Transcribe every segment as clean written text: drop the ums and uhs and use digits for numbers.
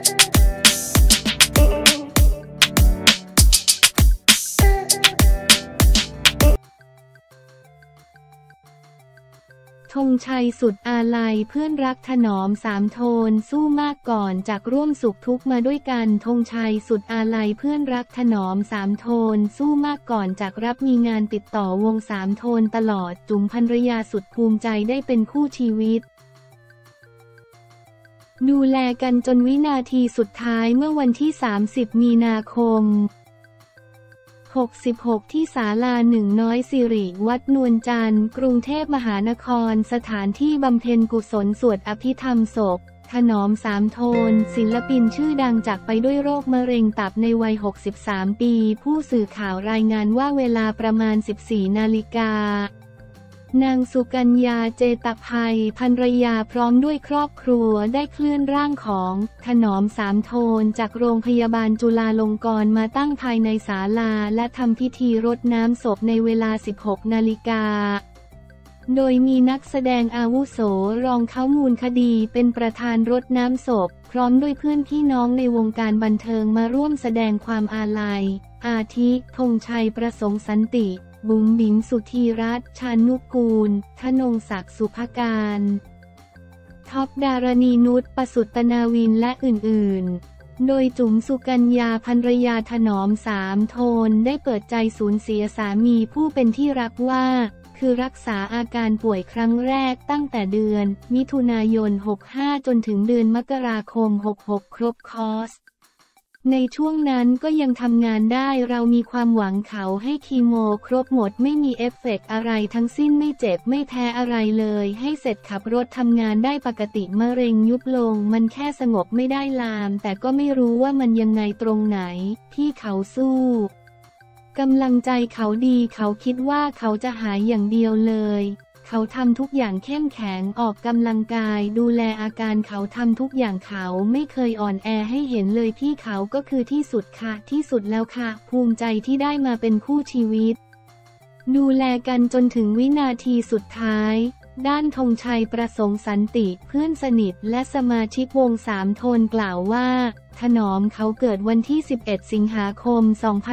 ธงชัยสุดอาลัยเพื่อนรักถนอมสามโทนสู้มากก่อนจากร่วมสุขทุกข์มาด้วยกันธงชัยสุดอาลัยเพื่อนรักถนอมสามโทนสู้มากก่อนจากรับมีงานติดต่อวงสามโทนตลอดจุ๋มภรรยาสุดภูมิใจได้เป็นคู่ชีวิตดูแลกันจนวินาทีสุดท้ายเมื่อวันที่30 มีนาคม66ที่ศาลา1น้อยสิริวัดนวลจันทร์กรุงเทพมหานครสถานที่บำเพ็ญกุศลสวดอภิธรรมศพถนอมสามโทนศิลปินชื่อดังจากไปด้วยโรคมะเร็งตับในวัย63 ปีผู้สื่อข่าวรายงานว่าเวลาประมาณ 14 นาฬิกานางสุกัญญาเจตภัยภรรยาพร้อมด้วยครอบครัวได้เคลื่อนร่างของถนอมสามโทนจากโรงพยาบาลจุฬาลงกรณ์มาตั้งภายในศาลาและทำพิธีรดน้ำศพในเวลา 16 นาฬิกาโดยมีนักแสดงอาวุโสรองเขามูลคดีเป็นประธานรดน้ำศพพร้อมด้วยเพื่อนพี่น้องในวงการบันเทิงมาร่วมแสดงความอาลัยอาทิธงชัยประสงค์สันติบุ๋มบิ๋มสุธีรัตน์ชานุกูลธนงศักดิ์สุภการท็อปดารณีนุชประสุตนาวินและอื่นๆโดยจุ๋มสุกัญญาภรรยาถนอมสามโทนได้เปิดใจสูญเสียสามีผู้เป็นที่รักว่าคือรักษาอาการป่วยครั้งแรกตั้งแต่เดือนมิถุนายน 65 จนถึงเดือนมกราคม 66 ครบคอร์สในช่วงนั้นก็ยังทำงานได้เรามีความหวังเขาให้คีโมครบหมดไม่มีเอฟเฟกต์อะไรทั้งสิ้นไม่เจ็บไม่แพ้อะไรเลยให้เสร็จขับรถทำงานได้ปกติมะเร็งยุบลงมันแค่สงบไม่ได้ลามแต่ก็ไม่รู้ว่ามันยังไงตรงไหนพี่เขาสู้กำลังใจเขาดีเขาคิดว่าเขาจะหายอย่างเดียวเลยเขาทำทุกอย่างเข้มแข็งออกกำลังกายดูแลอาการเขาทำทุกอย่างเขาไม่เคยอ่อนแอให้เห็นเลยพี่เขาก็คือที่สุดค่ะที่สุดแล้วค่ะภูมิใจที่ได้มาเป็นคู่ชีวิตดูแลกันจนถึงวินาทีสุดท้ายด้านธงชัยประสงค์สันติเพื่อนสนิทและสมาชิกวงสามโทนกล่าวว่าถนอมเขาเกิดวันที่11 สิงหาคม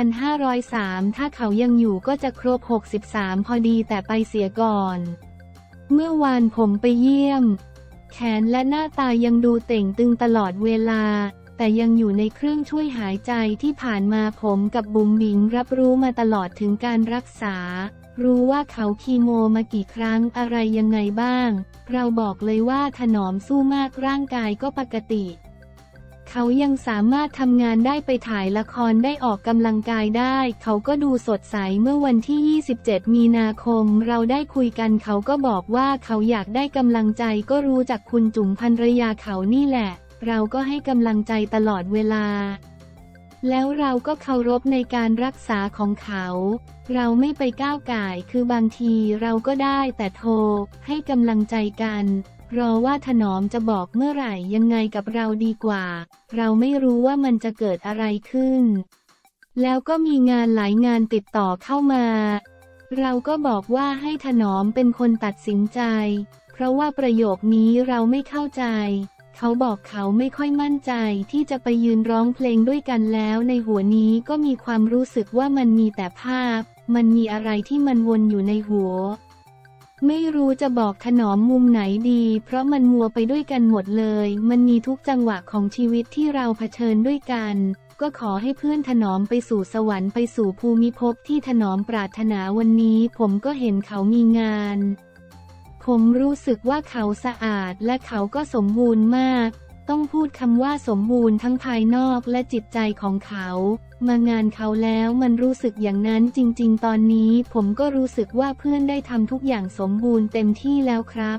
2503ถ้าเขายังอยู่ก็จะครบ63พอดีแต่ไปเสียก่อนเมื่อวานผมไปเยี่ยมแขนและหน้าตายังดูเต่งตึงตลอดเวลาแต่ยังอยู่ในเครื่องช่วยหายใจที่ผ่านมาผมกับบุ๋มบิ๋มรับรู้มาตลอดถึงการรักษารู้ว่าเขาคีโมมากี่ครั้งอะไรยังไงบ้างเราบอกเลยว่าถนอมสู้มากร่างกายก็ปกติเขายังสามารถทำงานได้ไปถ่ายละครได้ออกกำลังกายได้เขาก็ดูสดใสเมื่อวันที่ 27 มีนาคมเราได้คุยกันเขาก็บอกว่าเขาอยากได้กำลังใจก็รู้จากคุณจุ๋มภรรยาเขานี่แหละเราก็ให้กำลังใจตลอดเวลาแล้วเราก็เคารพในการรักษาของเขาเราไม่ไปก้าวก่ายคือบางทีเราก็ได้แต่โทรให้กำลังใจกันรอว่าถนอมจะบอกเมื่อไหร่ยังไงกับเราดีกว่าเราไม่รู้ว่ามันจะเกิดอะไรขึ้นแล้วก็มีงานหลายงานติดต่อเข้ามาเราก็บอกว่าให้ถนอมเป็นคนตัดสินใจเพราะว่าประโยคนี้เราไม่เข้าใจเขาบอกเขาไม่ค่อยมั่นใจที่จะไปยืนร้องเพลงด้วยกันแล้วในหัวนี้ก็มีความรู้สึกว่ามันมีแต่ภาพมันมีอะไรที่มันวนอยู่ในหัวไม่รู้จะบอกถนอมมุมไหนดีเพราะมันมัวไปด้วยกันหมดเลยมันมีทุกจังหวะของชีวิตที่เราเผชิญด้วยกันก็ขอให้เพื่อนถนอมไปสู่สวรรค์ไปสู่ภูมิภพที่ถนอมปรารถนาวันนี้ผมก็เห็นเขามีงานผมรู้สึกว่าเขาสะอาดและเขาก็สมบูรณ์มากต้องพูดคำว่าสมบูรณ์ทั้งภายนอกและจิตใจของเขามางานเขาแล้วมันรู้สึกอย่างนั้นจริงๆตอนนี้ผมก็รู้สึกว่าเพื่อนได้ทำทุกอย่างสมบูรณ์เต็มที่แล้วครับ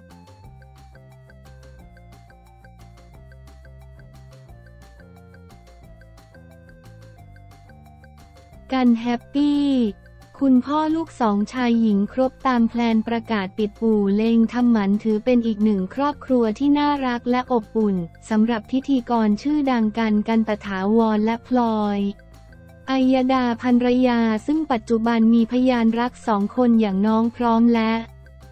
กันแฮปปี้คุณพ่อลูกสองชายหญิงครบตามแพลนประกาศปิดปู่เล็งทำหมันถือเป็นอีกหนึ่งครอบครัวที่น่ารักและอบอุ่นสำหรับพิธีกรชื่อดังกันตถาวรและพลอยอัยดาภรรยาซึ่งปัจจุบันมีพยานรัก2 คนอย่างน้องพร้อมและ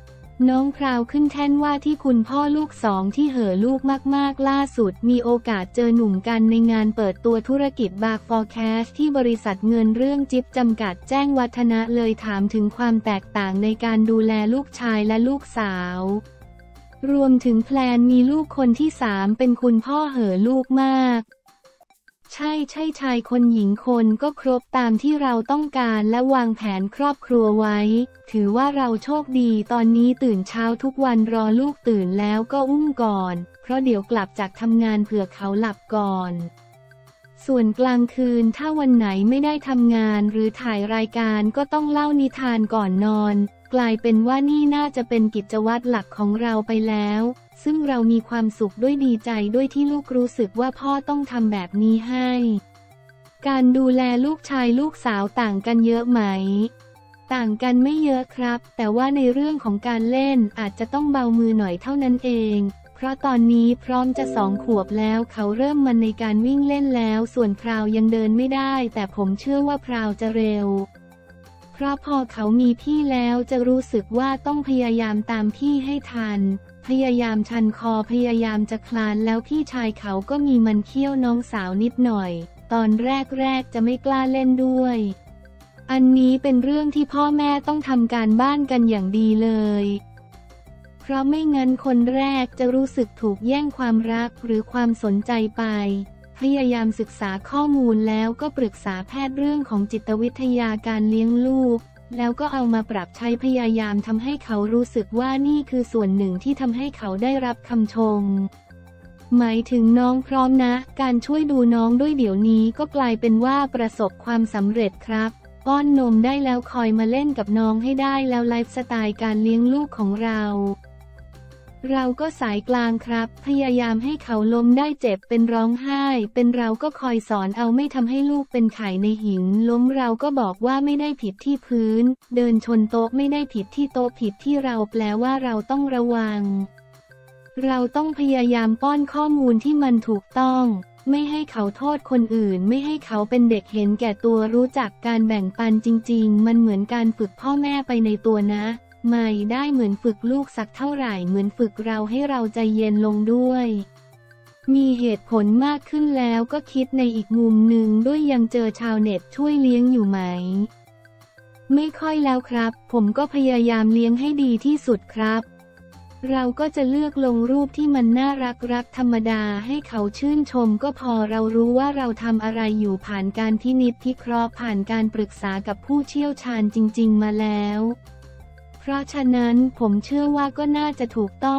น้องพราวขึ้นแท่นว่าที่คุณพ่อลูกสองที่เห่อลูกมากๆล่าสุดมีโอกาสเจอหนุ่มกันในงานเปิดตัวธุรกิจบาร์ฟอร์แคสที่บริษัทเงินเรื่องจิ๊บจำกัดแจ้งวัฒนะเลยถามถึงความแตกต่างในการดูแลลูกชายและลูกสาวรวมถึงแพลนมีลูกคนที่3เป็นคุณพ่อเห่อลูกมากใช่ชายคนหญิงคนก็ครบตามที่เราต้องการและวางแผนครอบครัวไว้ถือว่าเราโชคดีตอนนี้ตื่นเช้าทุกวันรอลูกตื่นแล้วก็อุ้มก่อนเพราะเดี๋ยวกลับจากทำงานเผื่อเขาหลับก่อนส่วนกลางคืนถ้าวันไหนไม่ได้ทำงานหรือถ่ายรายการก็ต้องเล่านิทานก่อนนอนกลายเป็นว่านี่น่าจะเป็นกิจวัตรหลักของเราไปแล้วซึ่งเรามีความสุขด้วยดีใจด้วยที่ลูกรู้สึกว่าพ่อต้องทำแบบนี้ให้การดูแลลูกชายลูกสาวต่างกันเยอะไหมต่างกันไม่เยอะครับแต่ว่าในเรื่องของการเล่นอาจจะต้องเบามือหน่อยเท่านั้นเองเพราะตอนนี้พร้อมจะ2 ขวบแล้วเขาเริ่มมันในการวิ่งเล่นแล้วส่วนพราวยังเดินไม่ได้แต่ผมเชื่อว่าพราวจะเร็วเพราะพอเขามีพี่แล้วจะรู้สึกว่าต้องพยายามตามพี่ให้ทันพยายามชันคอพยายามจะคลานแล้วพี่ชายเขาก็มีมันเคี้ยวน้องสาวนิดหน่อยตอนแรกจะไม่กล้าเล่นด้วยอันนี้เป็นเรื่องที่พ่อแม่ต้องทำการบ้านกันอย่างดีเลยเพราะไม่งั้นคนแรกจะรู้สึกถูกแย่งความรักหรือความสนใจไปพยายามศึกษาข้อมูลแล้วก็ปรึกษาแพทย์เรื่องของจิตวิทยาการเลี้ยงลูกแล้วก็เอามาปรับใช้พยายามทำให้เขารู้สึกว่านี่คือส่วนหนึ่งที่ทำให้เขาได้รับคำชมหมายถึงน้องพร้อมนะการช่วยดูน้องด้วยเดี๋ยวนี้ก็กลายเป็นว่าประสบความสำเร็จครับป้อนนมได้แล้วคอยมาเล่นกับน้องให้ได้แล้วไลฟ์สไตล์การเลี้ยงลูกของเราก็สายกลางครับพยายามให้เขาล้มได้เจ็บเป็นร้องไห้เป็นเราก็คอยสอนเอาไม่ทำให้ลูกเป็นไข่ในหินล้มเราก็บอกว่าไม่ได้ผิดที่พื้นเดินชนโต๊ะไม่ได้ผิดที่โต๊ะผิดที่เราแปลว่าเราต้องระวังเราต้องพยายามป้อนข้อมูลที่มันถูกต้องไม่ให้เขาโทษคนอื่นไม่ให้เขาเป็นเด็กเห็นแก่ตัวรู้จักการแบ่งปันจริงๆมันเหมือนการฝึกพ่อแม่ไปในตัวนะไม่ได้เหมือนฝึกลูกสักเท่าไหร่เหมือนฝึกเราให้เราใจเย็นลงด้วยมีเหตุผลมากขึ้นแล้วก็คิดในอีกมุมหนึ่งด้วยยังเจอชาวเน็ตช่วยเลี้ยงอยู่ไหมไม่ค่อยแล้วครับผมก็พยายามเลี้ยงให้ดีที่สุดครับเราก็จะเลือกลงรูปที่มันน่ารักธรรมดาให้เขาชื่นชมก็พอเรารู้ว่าเราทำอะไรอยู่ผ่านการพินิจพิเคราะห์ผ่านการปรึกษากับผู้เชี่ยวชาญจริงๆมาแล้วเพราะฉะนั้นผมเชื่อว่าก็น่าจะถูกต้อง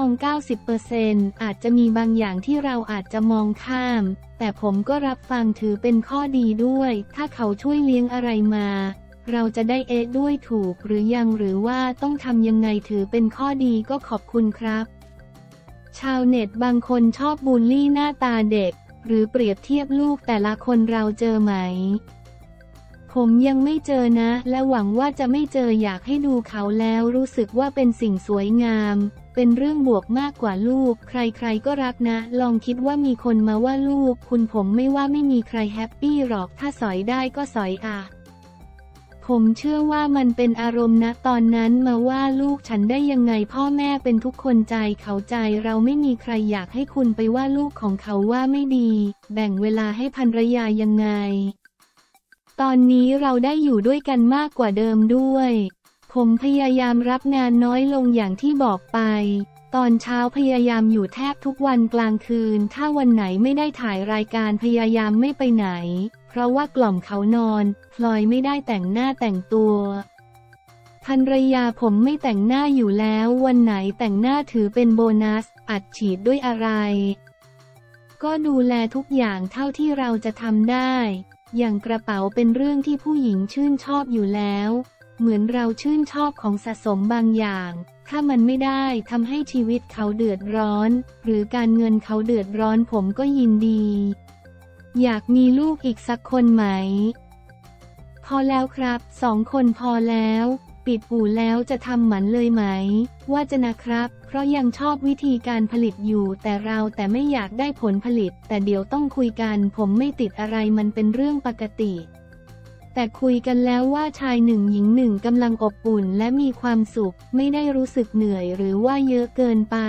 90% อาจจะมีบางอย่างที่เราอาจจะมองข้ามแต่ผมก็รับฟังถือเป็นข้อดีด้วยถ้าเขาช่วยเลี้ยงอะไรมาเราจะได้ด้วยถูกหรือยังหรือว่าต้องทำยังไงถือเป็นข้อดีก็ขอบคุณครับชาวเน็ตบางคนชอบบูลลี่หน้าตาเด็กหรือเปรียบเทียบลูกแต่ละคนเราเจอไหมผมยังไม่เจอนะและหวังว่าจะไม่เจออยากให้ดูเขาแล้วรู้สึกว่าเป็นสิ่งสวยงามเป็นเรื่องบวกมากกว่าลูกใครๆก็รักนะลองคิดว่ามีคนมาว่าลูกคุณผมไม่ว่าไม่มีใครแฮปปี้หรอกถ้าสอยได้ก็สอยอ่ะผมเชื่อว่ามันเป็นอารมณ์นะตอนนั้นมาว่าลูกฉันได้ยังไงพ่อแม่เป็นทุกคนใจเขาใจเราไม่มีใครอยากให้คุณไปว่าลูกของเขาว่าไม่ดีแบ่งเวลาให้ภรรยายังไงตอนนี้เราได้อยู่ด้วยกันมากกว่าเดิมด้วยผมพยายามรับงานน้อยลงอย่างที่บอกไปตอนเช้าพยายามอยู่แทบทุกวันกลางคืนถ้าวันไหนไม่ได้ถ่ายรายการพยายามไม่ไปไหนเพราะว่ากล่อมเขานอนพลอยไม่ได้แต่งหน้าแต่งตัวภรรยาผมไม่แต่งหน้าอยู่แล้ววันไหนแต่งหน้าถือเป็นโบนัสอัดฉีดด้วยอะไรก็ดูแลทุกอย่างเท่าที่เราจะทำได้อย่างกระเป๋าเป็นเรื่องที่ผู้หญิงชื่นชอบอยู่แล้วเหมือนเราชื่นชอบของสะสมบางอย่างถ้ามันไม่ได้ทำให้ชีวิตเขาเดือดร้อนหรือการเงินเขาเดือดร้อนผมก็ยินดีอยากมีลูกอีกสักคนไหมพอแล้วครับ2 คนพอแล้วปิดอู่แล้วจะทำหมันเลยไหมว่าจะนะครับเพราะยังชอบวิธีการผลิตอยู่แต่ไม่อยากได้ผลผลิตแต่เดี๋ยวต้องคุยกันผมไม่ติดอะไรมันเป็นเรื่องปกติแต่คุยกันแล้วว่าชายหนึ่งหญิงหนึ่งกำลังอบอุ่นและมีความสุขไม่ได้รู้สึกเหนื่อยหรือว่าเยอะเกินไป